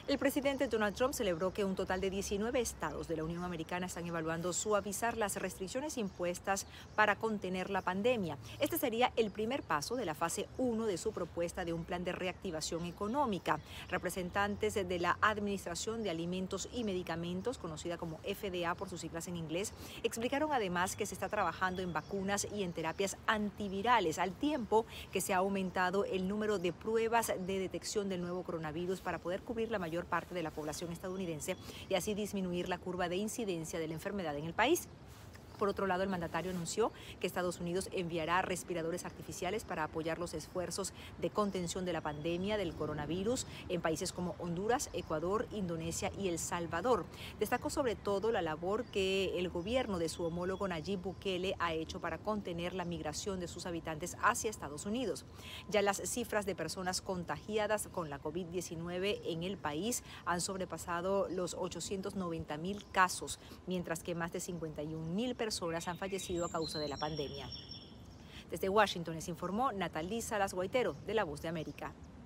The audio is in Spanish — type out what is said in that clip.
El presidente Donald Trump celebró que un total de 19 estados de la Unión Americana están evaluando suavizar las restricciones impuestas para contener la pandemia. Este sería el primer paso de la fase 1 de su propuesta de un plan de reactivación económica. Representantes de la Administración de Alimentos y Medicamentos, conocida como FDA por sus siglas en inglés, explicaron además que se está trabajando en vacunas y en terapias antivirales, al tiempo que se ha aumentado el número de pruebas de detección del nuevo coronavirus para poder cubrir la mayor parte de la población estadounidense y así disminuir la curva de incidencia de la enfermedad en el país. Por otro lado, el mandatario anunció que Estados Unidos enviará respiradores artificiales para apoyar los esfuerzos de contención de la pandemia del coronavirus en países como Honduras, Ecuador, Indonesia y El Salvador. Destacó sobre todo la labor que el gobierno de su homólogo Nayib Bukele ha hecho para contener la migración de sus habitantes hacia Estados Unidos. Ya las cifras de personas contagiadas con la COVID-19 en el país han sobrepasado los 890,000 casos, mientras que más de 51,000 personas han fallecido a causa de la pandemia. Desde Washington les informó Natalí Salas Guaitero, de La Voz de América.